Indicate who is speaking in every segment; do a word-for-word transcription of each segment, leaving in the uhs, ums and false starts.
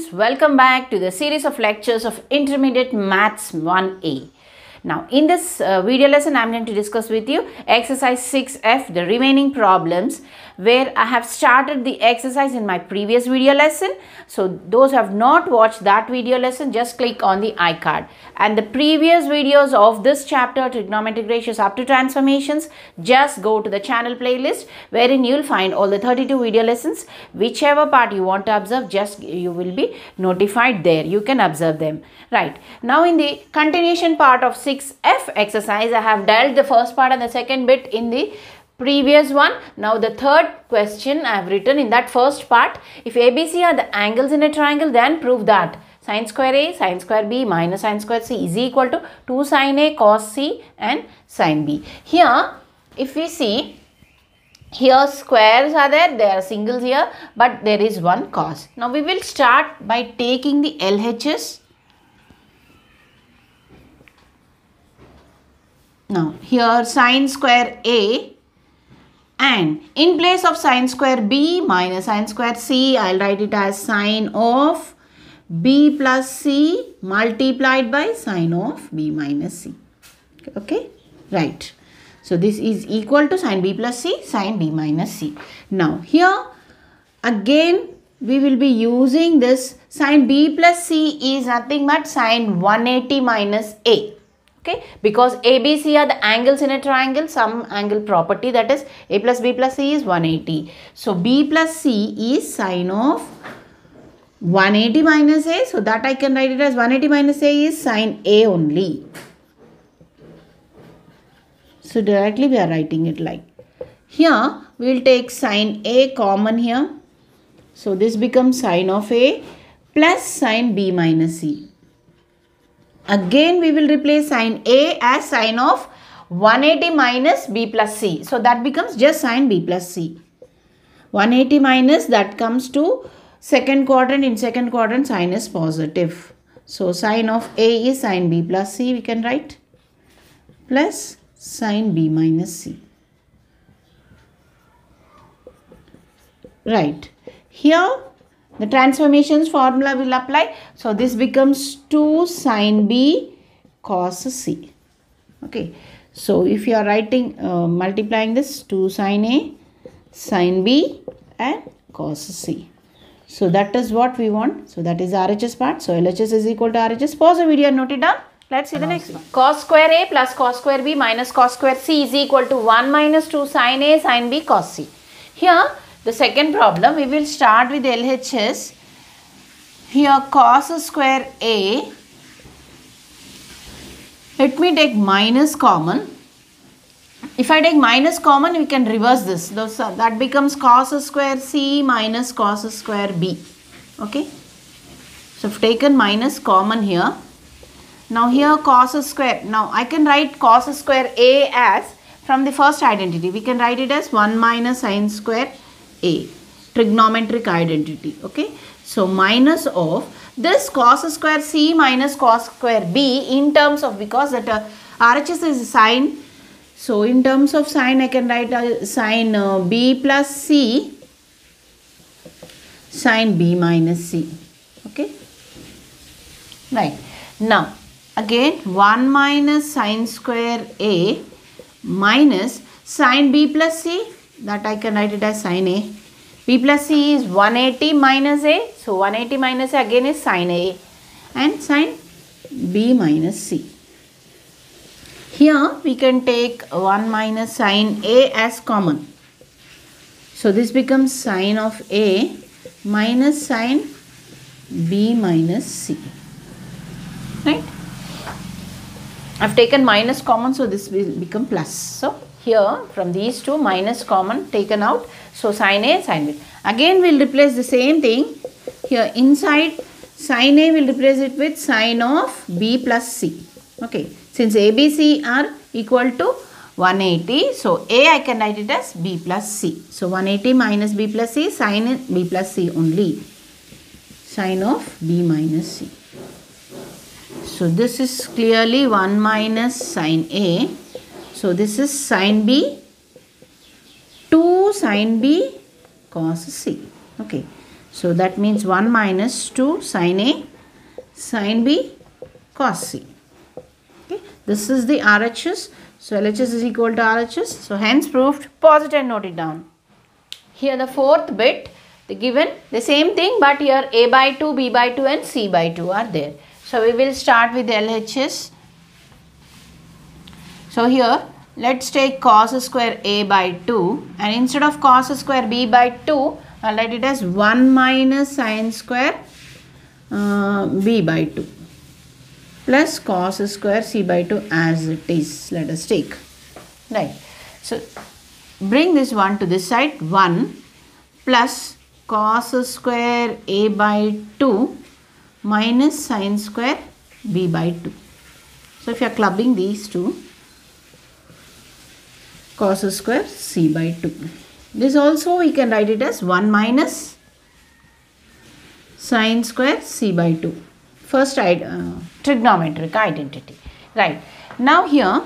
Speaker 1: welcome back to the series of lectures of Intermediate Maths one A. Now in this uh, video lesson I am going to discuss with you exercise six F, the remaining problems, where I have started the exercise in my previous video lesson. So those who have not watched that video lesson, just click on the iCard. And the previous videos of this chapter, trigonometric ratios up to transformations, just go to the channel playlist wherein you will find all the thirty-two video lessons. Whichever part you want to observe, just you will be notified there. You can observe them. Right. Now in the continuation part of six F exercise, I have dealt the first part and the second bit in the previous one. Now the third question I have written in that first part. If A B C are the angles in a triangle, then prove that sin square A, sin square B minus sin square C is equal to two sin A cos C and sin B. Here if we see, here squares are there, there are singles here, but there is one cos. Now we will start by taking the L H S. Now here sin square A, and in place of sin square B minus sin square C, I will write it as sin of B plus C multiplied by sin of B minus C. Okay, right. So this is equal to sin B plus C, sin B minus C. Now here again we will be using this sin B plus C is nothing but sin one eighty minus A. Okay, because A B C are the angles in a triangle, some angle property, that is A plus B plus C is one eighty. So B plus C is sin of one eighty minus A. So that I can write it as one eighty minus A is sin A only. So directly we are writing it like. Here we will take sin A common here. So this becomes sin of A plus sin B minus C. Again we will replace sin A as sin of one eighty minus B plus C. So that becomes just sin B plus C. one eighty minus, that comes to second quadrant. In second quadrant sin is positive. So sin of A is sin B plus C, we can write, plus sin B minus C. Right. Here the transformations formula will apply. So this becomes two sin B cos C. Okay. So if you are writing, uh, multiplying this, two sin A, sin B and cos C. So that is what we want. So that is R H S part. So L H S is equal to R H S. Pause the video and note it down. Let's see the next one. Cos square A plus cos square B minus cos square C is equal to one minus two sin A sin B cos C. Here the second problem, we will start with L H S. Here cos square A, let me take minus common. If I take minus common, we can reverse this. Those, uh, that becomes cos square C minus cos square B. Okay. So I've taken minus common here. Now here cos square. Now I can write cos square A as, from the first identity, we can write it as one minus sin square A, trigonometric identity. Okay, so minus of this cos square C minus cos square B in terms of, because that uh, R H S is sine, so in terms of sine I can write uh, sin uh, B plus C sin B minus C. Okay, right. Now again one minus sin square A minus sin B plus C, that I can write it as sin A. B plus C is one eighty minus A. So one eighty minus A again is sin A and sin B minus C. Here we can take one minus sin A as common. So this becomes sin of A minus sin B minus C. Right? I have taken minus common, so this will become plus. So here from these two, minus common taken out. So sin A, sin B. Again we will replace the same thing. Here inside sin A we will replace it with sin of B plus C. Okay. Since A, B, C are equal to one eighty. So A I can write it as B plus C. So one eighty minus B plus C, sin B plus C only. Sin of B minus C. So this is clearly one minus sin A. So this is sin B, two sin B cos C. Okay. So that means one minus two sin A sin B cos C. Okay, this is the R H S. So L H S is equal to R H S. So hence proved. Pause it and note it down. Here the fourth bit, the given the same thing, but here A by two, B by two and C by two are there. So we will start with L H S. So here let's take cos square A by two, and instead of cos square B by two, I'll write it as one minus sin square uh, B by two plus cos square C by two as it is. Let us take. Right. So bring this one to this side, one plus cos square A by two minus sin square B by two. So if you are clubbing these two, cos square C by two. This also we can write it as one minus sin square C by two. First uh, trigonometric identity. Right. Now here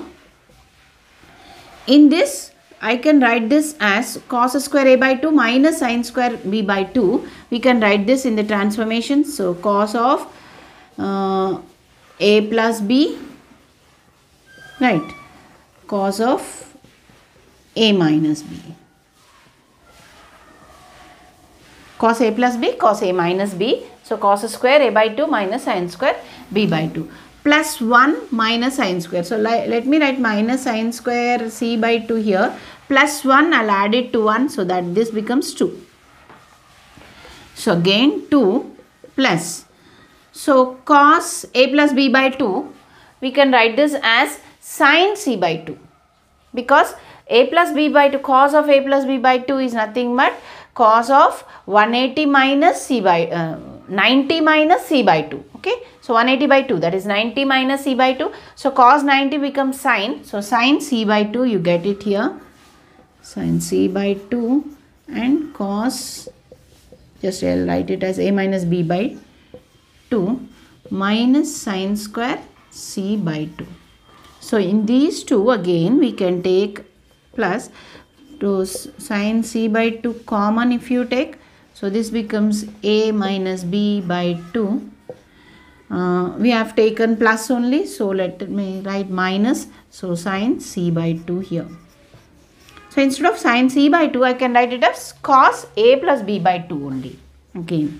Speaker 1: in this I can write this as cos square A by two minus sin square B by two. We can write this in the transformation. So cos of uh, A plus B, right, cos of A minus B. Cos A plus B, cos A minus B. So cos square A by two minus sin square B by two. Plus one minus sin square. So let me write minus sin square C by two here. Plus one, I'll add it to one so that this becomes two. So again two plus. So cos A plus B by two, we can write this as sin C by two. Because A plus B by two, cos of A plus B by two is nothing but cos of one hundred eighty minus C by uh, ninety minus C by two. Okay, so one hundred eighty by two, that is ninety minus C by two. So cos ninety becomes sin. So sin C by two, you get it here. Sin C by two and cos, just I'll write it as A minus B by two minus sin square C by two. So in these two again we can take plus to sin C by two common if you take. So this becomes A minus B by two. Uh, we have taken plus only, so let me write minus. So sin C by two here. So instead of sin C by two, I can write it as cos A plus B by two only. Again,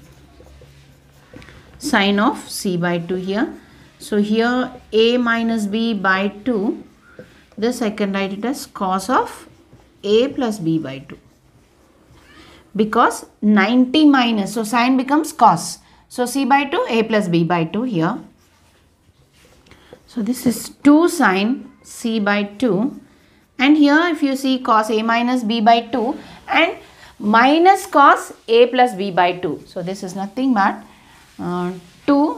Speaker 1: sin of C by two here. So here A minus B by two, this I can write it as cos of A plus B by two. Because ninety minus, so sin becomes cos. So C by two, A plus B by two here. So this is two sin C by two. And here if you see cos A minus B by two and minus cos A plus B by two. So this is nothing but uh, two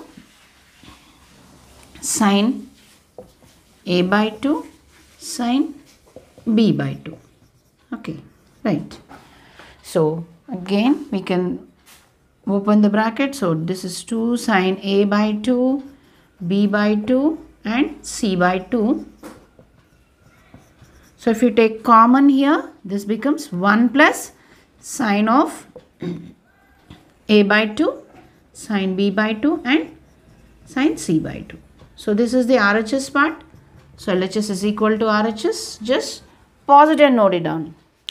Speaker 1: sin A by two sin B by two. Okay, right. So again we can open the bracket. So this is two sin A by two, B by two and C by two. So if you take common here, this becomes one plus sin of A by two, sin B by two and sin C by two. So this is the R H S part. So L H S is equal to R H S. Just pause it and note it down.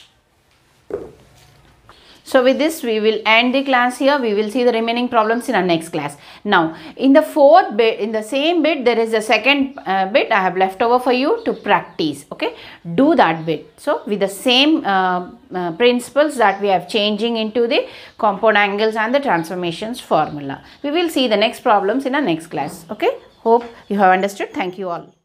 Speaker 1: So with this we will end the class here. We will see the remaining problems in our next class. Now in the fourth bit, in the same bit, there is a second uh, bit I have left over for you to practice. Okay, do that bit. So with the same uh, uh, principles that we have changing into the compound angles and the transformations formula. We will see the next problems in our next class. Okay, hope you have understood. Thank you all.